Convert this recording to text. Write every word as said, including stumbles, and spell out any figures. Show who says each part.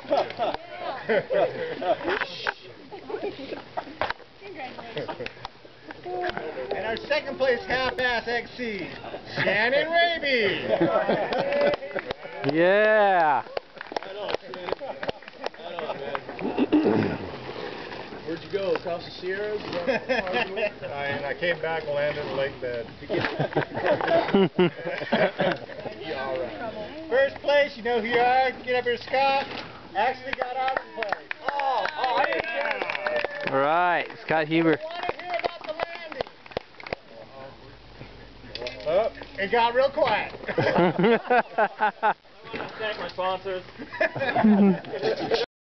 Speaker 1: And our second place half-ass X C, Shannon Raby.
Speaker 2: Yeah.
Speaker 3: Where'd you go? Across the Sierras?
Speaker 1: I, and I came back and landed in Lake Bed.
Speaker 3: All right.
Speaker 1: First place, you know who you are. Get up here, Scott. Actually got out of place.
Speaker 3: Oh, oh, I didn't get it.
Speaker 2: All right, Scott Huber.
Speaker 1: I want to hear about the landing. Oh, it got real quiet.
Speaker 3: I want to thank my sponsors.